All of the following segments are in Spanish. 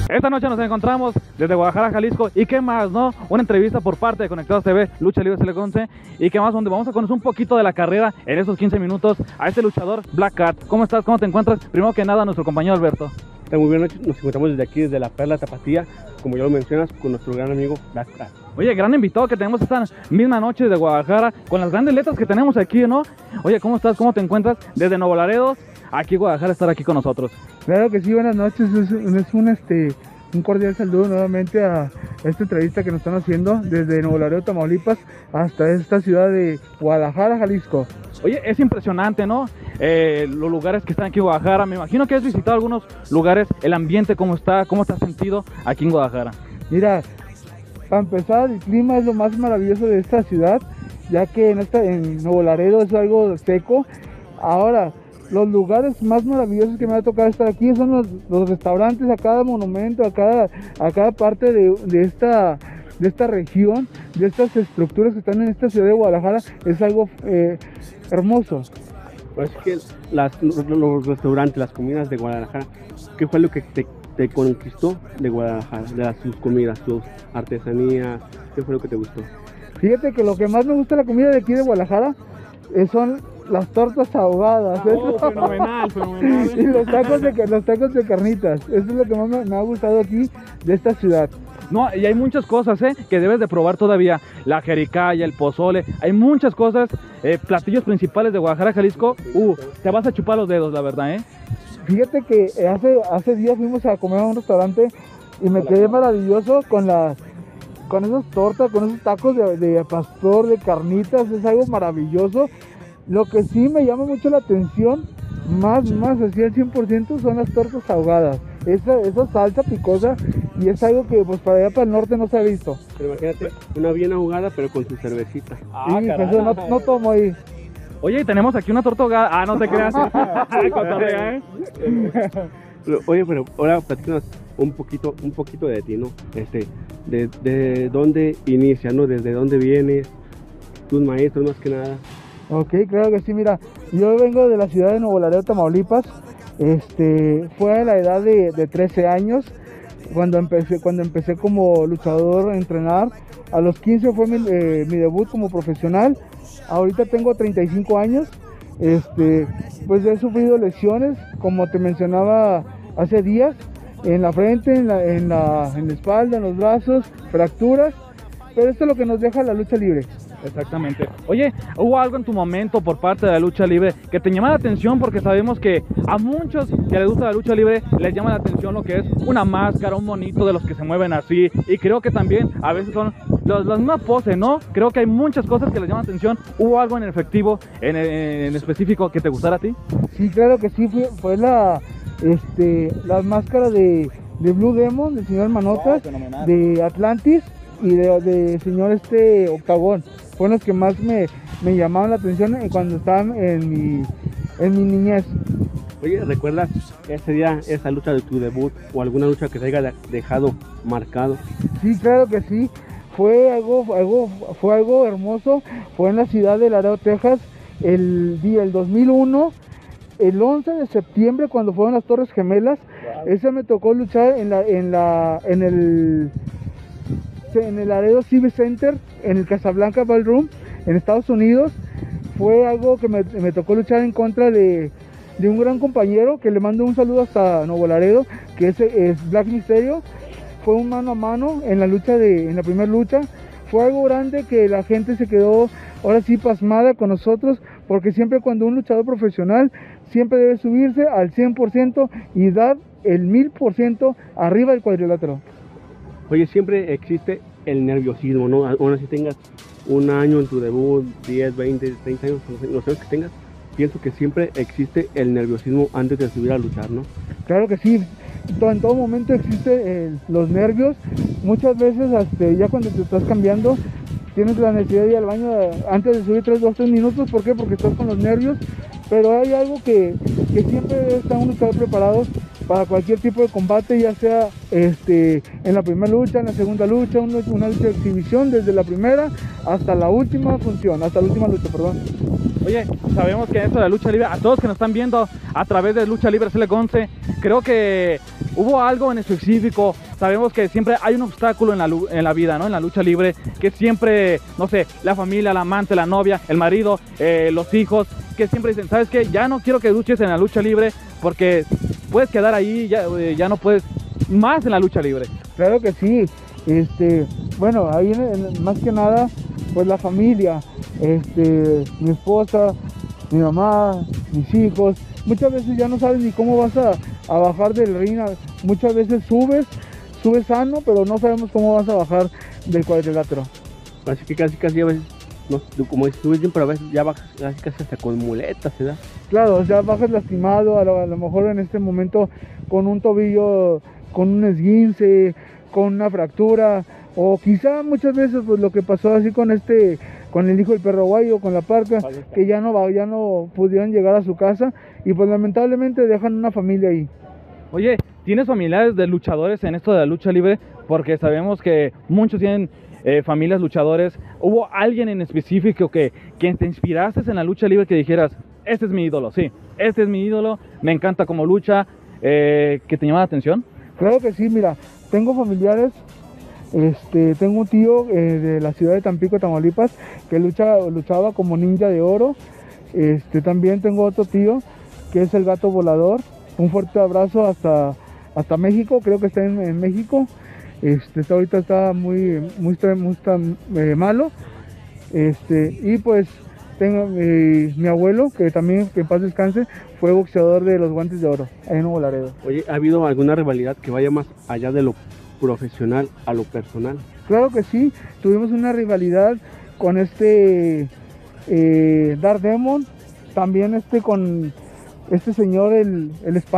Esta noche nos encontramos desde Guadalajara, Jalisco, y qué más, ¿no? Una entrevista por parte de Conectados TV, Lucha Libre CL11, y qué más, donde vamos a conocer un poquito de la carrera en esos 15 minutos a este luchador Black Cat. ¿Cómo estás? ¿Cómo te encuentras? Primero que nada, nuestro compañero Alberto. Muy bien, nos encontramos desde aquí, desde la Perla Tapatía, como ya lo mencionas, con nuestro gran amigo Black Cat. Oye, gran invitado que tenemos esta misma noche de Guadalajara, con las grandes letras que tenemos aquí, ¿no? Oye, ¿cómo estás? ¿Cómo te encuentras? Desde Nuevo Laredo, aquí Guadalajara, estar aquí con nosotros. Claro que sí, buenas noches, es un cordial saludo nuevamente a esta entrevista que nos están haciendo desde Nuevo Laredo, Tamaulipas, hasta esta ciudad de Guadalajara, Jalisco. Oye, es impresionante, ¿no? Los lugares que están aquí en Guadalajara. Me imagino que has visitado algunos lugares, el ambiente, cómo te has sentido aquí en Guadalajara. Mira, para empezar, el clima es lo más maravilloso de esta ciudad, ya que en Nuevo Laredo es algo seco. Ahora, los lugares más maravillosos que me ha tocado estar aquí son los restaurantes, a cada monumento, a cada parte de esta región, de estas estructuras que están en esta ciudad de Guadalajara. Es algo hermoso. Pues es que los restaurantes, las comidas de Guadalajara, ¿qué fue lo que te conquistó de Guadalajara? De sus comidas, sus artesanías, ¿qué fue lo que te gustó? Fíjate que lo que más me gusta de la comida de aquí de Guadalajara son las tortas ahogadas. Fenomenal, fenomenal. Y los tacos de carnitas. Eso es lo que más me ha gustado aquí de esta ciudad. No, y hay muchas cosas, que debes de probar todavía. La jericaya, el pozole, hay muchas cosas, platillos principales de Guadalajara, Jalisco. Te vas a chupar los dedos, la verdad, Fíjate que hace días fuimos a comer a un restaurante y me quedé maravilloso con esas tortas, con esos tacos de pastor, de carnitas. Es algo maravilloso. Lo que sí me llama mucho la atención, más así al 100%, son las tortas ahogadas. Esa salsa picosa, y es algo que pues para allá para el norte no se ha visto. Pero imagínate, una bien ahogada pero con su cervecita. Sí, pues no tomo ahí. Oye, y tenemos aquí una torta ahogada. No te creas. Oye, pero ahora platícanos un poquito de ti, ¿no? De dónde inicias, ¿no? Desde dónde vienes, tus maestros más que nada. Ok, claro que sí, mira, yo vengo de la ciudad de Nuevo Laredo, Tamaulipas. Fue a la edad de 13 años cuando empecé como luchador a entrenar. A los 15 fue mi debut como profesional. Ahorita tengo 35 años. Pues he sufrido lesiones, como te mencionaba hace días, en la frente, en la espalda, en los brazos, fracturas. Pero esto es lo que nos deja la lucha libre. Exactamente. Oye, ¿hubo algo en tu momento por parte de la lucha libre que te llama la atención? Porque sabemos que a muchos que les gusta la lucha libre les llama la atención lo que es una máscara, un monito de los que se mueven así, y creo que también a veces son las mismas poses, ¿no? Creo que hay muchas cosas que les llaman la atención. ¿Hubo algo en efectivo, en específico, que te gustara a ti? Sí, claro que sí, fue la máscara de Blue Demon, del señor Manotas, de Atlantis y de señor Octagón. Fueron los que más me llamaban la atención cuando estaban en mi niñez. Oye, ¿recuerdas ese día, esa lucha de tu debut o alguna lucha que te haya dejado marcado? Sí, claro que sí. Fue algo hermoso. Fue en la ciudad de Laredo, Texas, el 2001, el 11 de septiembre, cuando fueron las Torres Gemelas. Wow. Ese me tocó luchar en el Laredo Civic Center, en el Casablanca Ballroom, en Estados Unidos. Fue algo que me tocó luchar en contra de un gran compañero, que le mando un saludo hasta Nuevo Laredo, que es Black Mysterio. Fue un mano a mano en la primera lucha. Fue algo grande que la gente se quedó ahora sí pasmada con nosotros, porque siempre cuando un luchador profesional siempre debe subirse al 100% y dar el 1000% arriba del cuadrilátero. Oye, siempre existe el nerviosismo, ¿no? Aún así tengas un año en tu debut, 10, 20, 30 años, los años que tengas, pienso que siempre existe el nerviosismo antes de subir a luchar, ¿no? Claro que sí, en todo momento existe los nervios. Muchas veces, ya cuando te estás cambiando, tienes la necesidad de ir al baño antes de subir 2-3 minutos. ¿Por qué? Porque estás con los nervios. Pero hay algo que siempre está uno estar preparado para cualquier tipo de combate, ya sea en la primera lucha, en la segunda lucha, una lucha de exhibición, desde la primera hasta la última función, hasta la última lucha, perdón. Oye, sabemos que esto de la lucha libre, a todos que nos están viendo a través de Lucha Libre Select 11, creo que hubo algo en específico. Sabemos que siempre hay un obstáculo en la vida, ¿no? En la lucha libre, que siempre, no sé, la familia, la amante, la novia, el marido, los hijos, que siempre dicen, ¿sabes qué? Ya no quiero que luches en la lucha libre porque puedes quedar ahí, ya no puedes más en la lucha libre. Claro que sí. Bueno, ahí más que nada, pues la familia, mi esposa, mi mamá, mis hijos, muchas veces ya no sabes ni cómo vas a bajar del ring. Muchas veces subes sano, pero no sabemos cómo vas a bajar del cuadrilátero. Así que casi a veces, no, como dices, subes bien, pero a veces ya bajas casi hasta con muletas, ¿verdad? Claro, o sea, bajas lastimado, a lo mejor en este momento con un tobillo, con un esguince, con una fractura, o quizá muchas veces pues lo que pasó así con el hijo del perro guayo, con la Parca, que ya no pudieron llegar a su casa y pues lamentablemente dejan una familia ahí. Oye, ¿tienes familiares de luchadores en esto de la lucha libre? Porque sabemos que muchos tienen familias luchadores. ¿Hubo alguien en específico que te inspiraste en la lucha libre que dijeras, este es mi ídolo, sí, este es mi ídolo, me encanta cómo lucha, que te llama la atención? Claro que sí, mira, tengo familiares, tengo un tío de la ciudad de Tampico, Tamaulipas, que luchaba como Ninja de Oro. También tengo otro tío que es el Gato Volador. Un fuerte abrazo hasta México, creo que está en México. Ahorita está muy malo. Y pues tengo mi abuelo, que también, que en paz descanse, fue boxeador de los Guantes de Oro, ahí en Nuevo Laredo. Oye, ¿ha habido alguna rivalidad que vaya más allá de lo profesional a lo personal? Claro que sí, tuvimos una rivalidad con Dark Demon, también con este señor, el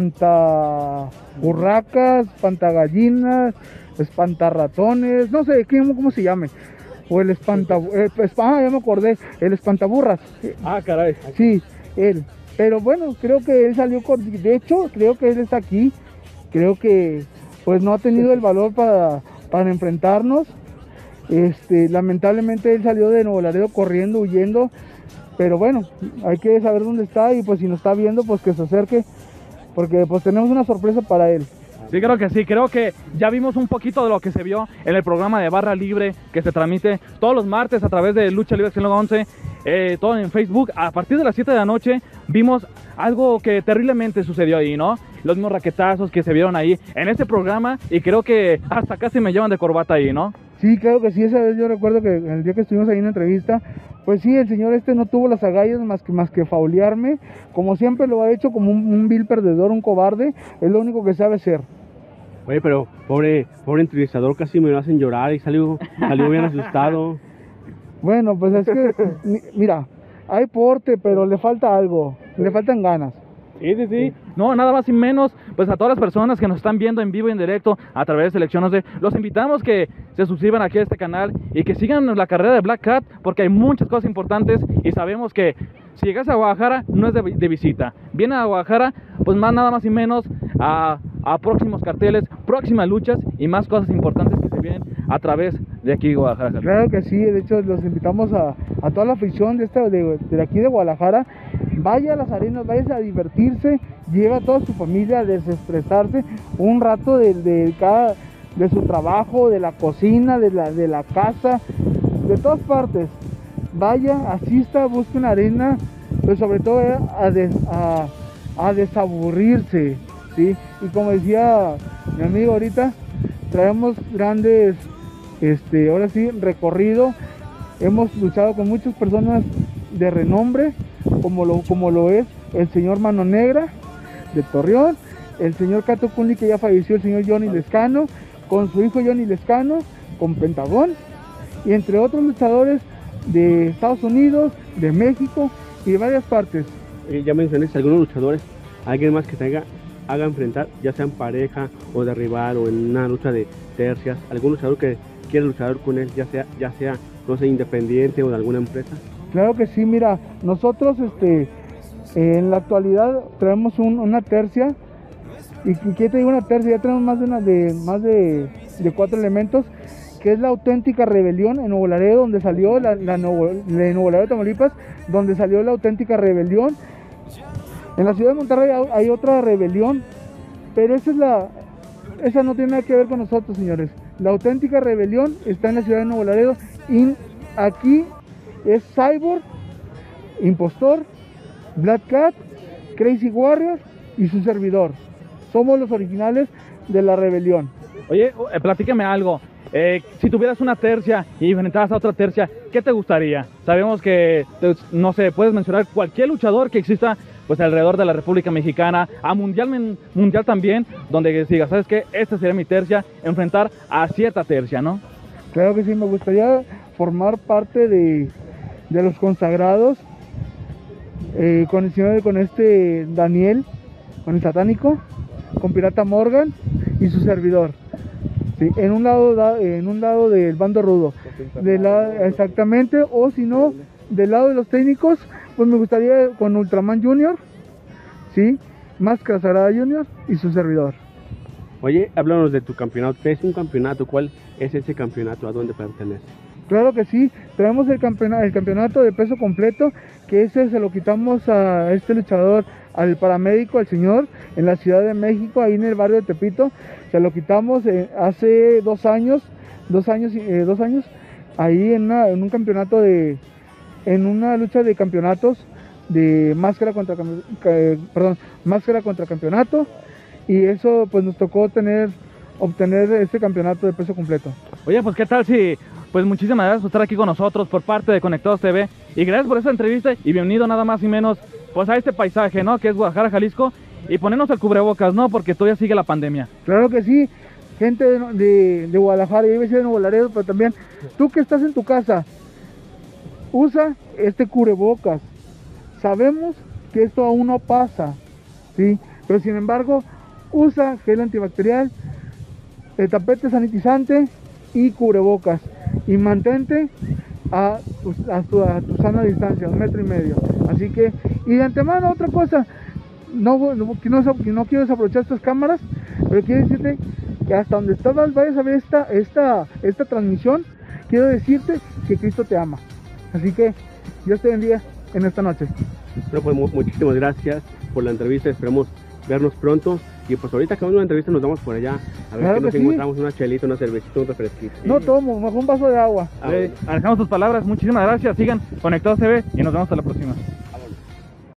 espantaburracas, espantagallinas, espantarratones, no sé cómo se llame. O el ya me acordé, el espantaburras. Ah, caray. Sí, él. Pero bueno, creo que él salió de hecho, creo que él está aquí. Creo que pues no ha tenido el valor para enfrentarnos. Lamentablemente él salió de Nuevo Laredo corriendo, huyendo. Pero bueno, hay que saber dónde está y pues si nos está viendo, pues que se acerque, porque pues tenemos una sorpresa para él. Sí, creo que sí, creo que ya vimos un poquito de lo que se vio en el programa de Barra Libre, que se transmite todos los martes a través de Lucha Libre Select 11, todo en Facebook. A partir de las 7 de la noche vimos algo que terriblemente sucedió ahí, ¿no? Los mismos raquetazos que se vieron ahí en este programa, y creo que hasta casi me llevan de corbata ahí, ¿no? Sí, claro que sí, esa vez yo recuerdo que el día que estuvimos ahí en la entrevista, pues sí, el señor no tuvo las agallas más que faulearme, como siempre lo ha hecho, como un vil perdedor, un cobarde, es lo único que sabe hacer. Oye, pero pobre entrevistador, casi me lo hacen llorar y salió bien asustado. Bueno, pues es que, mira, hay porte, pero le falta algo, le faltan ganas. Sí. No, nada más y menos, pues a todas las personas que nos están viendo en vivo y en directo a través de Selección 11, los invitamos que se suscriban aquí a este canal y que sigan la carrera de Black Cat, porque hay muchas cosas importantes y sabemos que si llegas a Guadalajara no es de visita. Viene a Guadalajara, pues nada más y menos a próximos carteles, próximas luchas y más cosas importantes que se vienen a través de aquí de Guadalajara. Claro que sí, de hecho los invitamos a toda la afición de aquí de Guadalajara. Vaya a las arenas, váyase a divertirse, lleva a toda su familia a desestresarse un rato de su trabajo, de la cocina, de la casa, de todas partes. Vaya, asista, busque una arena, pero sobre todo a desaburrirse, ¿sí? Y como decía mi amigo ahorita, traemos grandes, ahora sí, recorrido. Hemos luchado con muchas personas de renombre, como lo es el señor Mano Negra de Torreón, el señor Cato Cunli, que ya falleció, el señor Johnny Lescano, con su hijo Johnny Lescano, con Pentagón, y entre otros luchadores de Estados Unidos, de México y de varias partes. Ya mencioné algunos luchadores, alguien más que te haga enfrentar, ya sea en pareja o de rival o en una lucha de tercias, algún luchador que quiera luchar con él, ya sea no sé, independiente o de alguna empresa. Claro que sí, mira, nosotros en la actualidad traemos una tercia. ¿Y qué te digo una tercia? Ya tenemos más de 4 elementos, que es la Auténtica Rebelión en Nuevo Laredo, donde salió la Nuevo Laredo, Tamaulipas, donde salió la auténtica rebelión. En la ciudad de Monterrey hay otra rebelión, pero esa no tiene nada que ver con nosotros, señores. La auténtica rebelión está en la ciudad de Nuevo Laredo, y aquí es Cyborg, Impostor, Black Cat, Crazy Warrior y su servidor. Somos los originales de la rebelión. Oye, platícame algo. Si tuvieras una tercia y enfrentaras a otra tercia, ¿qué te gustaría? Sabemos que, no sé, puedes mencionar cualquier luchador que exista pues alrededor de la República Mexicana, a mundial también, donde digas, ¿sabes qué? Esta sería mi tercia, enfrentar a cierta tercia, ¿no? Claro que sí, me gustaría formar parte de los consagrados, con Daniel, con el satánico, con Pirata Morgan y su servidor. Sí, en un lado del bando rudo, exactamente, o si no, del lado de los técnicos, pues me gustaría con Ultraman Junior, sí, Máscara Sagrada Junior y su servidor. Oye, háblanos de tu campeonato. ¿Qué es un campeonato? ¿Cuál es ese campeonato? ¿A dónde pertenece? Claro que sí, traemos el campeonato de peso completo, que ese se lo quitamos a este luchador, al paramédico, al señor, en la Ciudad de México, ahí en el barrio de Tepito. Se lo quitamos hace 2 años, ahí en un campeonato en una lucha de campeonatos de máscara contra campeonato, y eso pues nos tocó obtener este campeonato de peso completo. Oye, pues qué tal si, pues muchísimas gracias por estar aquí con nosotros por parte de Conectados TV, y gracias por esta entrevista y bienvenido nada más y menos pues a este paisaje, ¿no? Que es Guadalajara, Jalisco, y ponernos el cubrebocas, ¿no? Porque todavía sigue la pandemia. Claro que sí, gente de Guadalajara, y iba a decir de Nuevo Laredo, pero también tú que estás en tu casa, usa este cubrebocas. Sabemos que esto aún no pasa, ¿sí? Pero sin embargo, usa gel antibacterial, tapete sanitizante y cubrebocas, y mantente a tu sana distancia, 1,5 metros. Así que, y de antemano otra cosa, no quiero desaprovechar estas cámaras, pero quiero decirte que hasta donde vayas a ver esta transmisión, quiero decirte que Cristo te ama. Así que Dios te bendiga en esta noche. Bueno, pues muchísimas gracias por la entrevista, esperamos vernos pronto, y pues ahorita acabamos la entrevista nos vamos por allá a ver Claro si nos que sí. encontramos una chelita, una cervecita, un refresquito. No tomo, mejor un vaso de agua. Ah, Dejamos tus palabras, muchísimas gracias, sigan Conectados TV y nos vemos hasta la próxima.